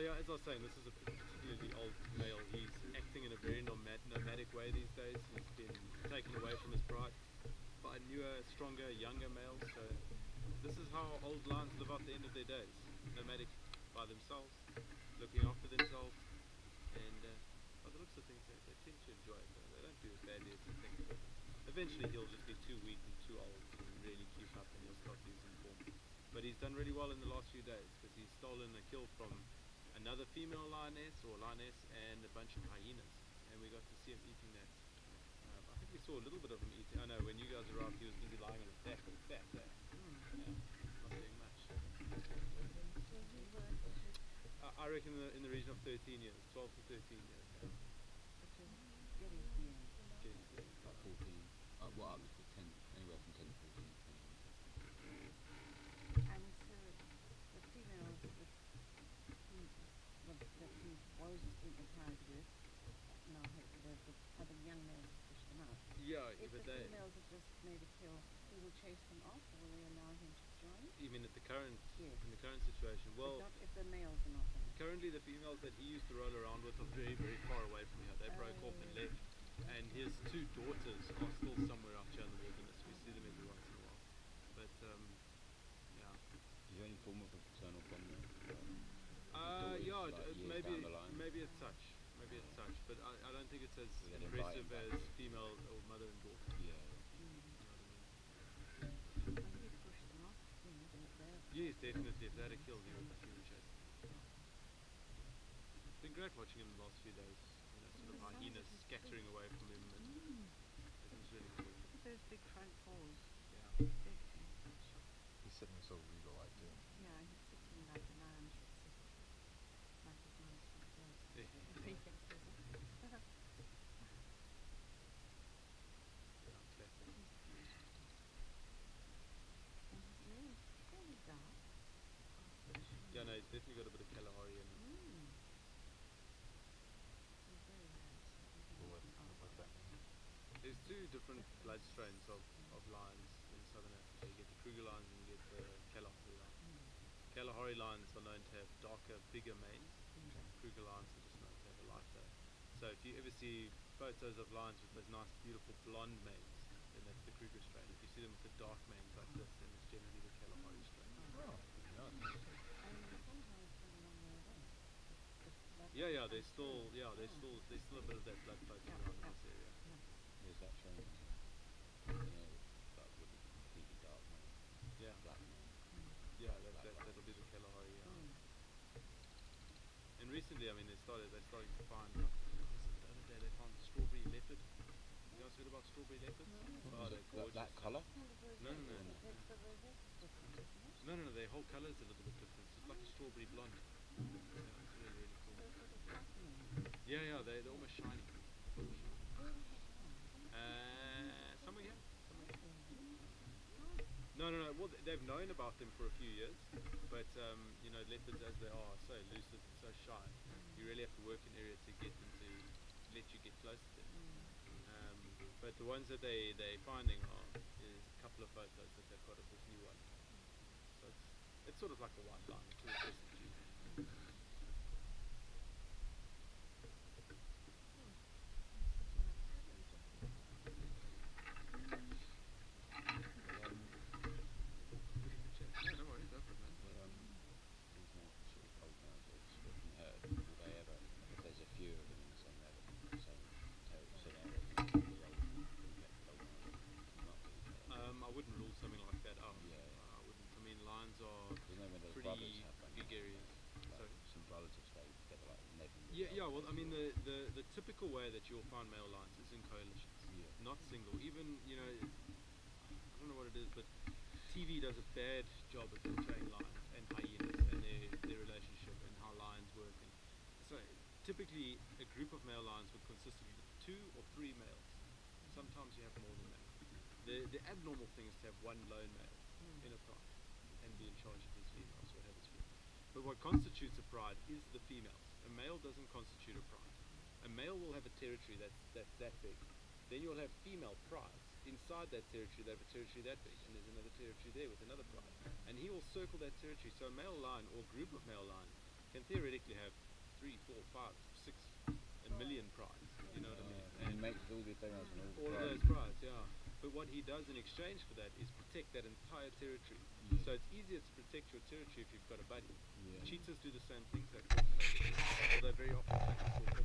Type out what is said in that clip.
yeah, as I was saying, this is a particularly old male. He's acting in a very nomadic way these days. He's been taken away from his pride by newer, stronger, younger males. So this is how old lions live out the end of their days, nomadic by themselves, looking after themselves, and by the looks of things, they tend to enjoy it. They don't do as badly as you think. But eventually, he'll just be too weak and too old to really keep up, and he'll start losing form. But he's done really well in the last few days because he's stolen a kill from another female lioness or lioness and a bunch of hyenas, and we got to see him eating that. I think we saw a little bit of him eating. I know when you guys arrived, he was busy lying on his back with fat. Yeah, not doing much. I reckon in the region of 13 years, 12 to 13 years. Yeah. Getting to the end. Getting to the end. Like 14, what up to 10, anywhere from 10 to 14, depending on. And so the females that he was encountered with, now the other young males push them out. Yeah, If but the females have just made a kill, he will chase them off, or will they allow him to join? even at the current Yes. in the current situation, well, But not if the males are not there. currently the females that he used to roll around with are very, very far away from here. They broke off and left, and his two daughters are still somewhere out here in the wilderness. We see them every once in a while, but yeah. Is there any form of a paternal bond there? Yeah, like years maybe down the line? maybe a touch, but I don't think it's as They don't bite impressive him as back. female or mother and daughter. Yeah. You know what I mean? When he pushed them off, they're Yes, definitely. If they had a kill, he would chase them. It's been great watching him the last few days. You know, sort of hyenas scattering away from him, and it was really cool. Look at those big front paws. Yeah. Big. He's sitting so regal-like too. Yeah, he's sitting like a lion should sit. Like his nice front paws. Yeah. Yes. Yeah, classic. And his name is fairly dark. Yeah, no, he's definitely got a bit of Kalahari in him. He's very nice. What's that mean? There's two different blood strains of lions in southern Africa. You get the Kruger lions and you get the Kalahari lions. Kalahari lions are known to have darker, bigger manes. Kruger lions are just known to have a lighter. So if you ever see photos of lions with those nice, beautiful blonde manes, then that's the Kruger strain. If you see them with the dark manes like this, then it's generally the Kalahari strain. Oh, yeah. And sometimes from a long way away. Yeah, there's still a bit of that blood floating around in this area. Where's that shown? You know, like with the completely dark man, Yeah, black man. yeah, that'll be the Kalahari. And recently, I mean, they're starting to find. What was it the other day? They found strawberry leopard. You guys heard about strawberry leopards? Oh, they're gorgeous. That colour? No. No, their whole colour is a little bit different. It's like a strawberry blonde. Yeah, it's really, really cool. Yeah, they're almost shiny. Somewhere here. No. Well, they've known about them for a few years, but you know, leopards as they are so elusive and so shy, you really have to work in area to get them to let you get close to them. But the ones that they're finding is a couple of photos that they've got of this new one. So it's sort of like a white line, it's a recessive gene. No worries, go for it, man. These now sort of cold now, so it's from the herd. Will they ever, if there's a few of them in the same area, same area, will they get cold now? I wouldn't rule something like that out. Yeah. I wouldn't. I mean, lions are You know when those pretty brothers have like, big areas. like Sorry? some brothers have stayed together, like Ned and Yeah. Well, I mean, the typical way that you'll find male lions is in coalitions, Yeah. not single. Even I don't know what it is, but TV does a bad job of portraying lions and hyenas and their relationship and how lions work. And so typically, a group of male lions would consist of 2 or 3 males. Sometimes you have more than that. The abnormal thing is to have one lone male in a pride and be in charge of his females or have his females. But what constitutes a pride is the females. A male doesn't constitute a pride. A male will have a territory that's that big. Then you'll have female prides. Inside that territory, they have a territory that big, and there's another territory there with another pride. And he will circle that territory. So a male lion or group of male lions can theoretically have 3, 4, 5, 6, a million prides. You know what I mean? And make all the tails and all All of the those prides, yeah. But what he does in exchange for that is protect that entire territory. Yeah. So it's easier to protect your territory if you've got a buddy. Yeah. Cheetahs do the same things, they're called predators, although very often hunters will call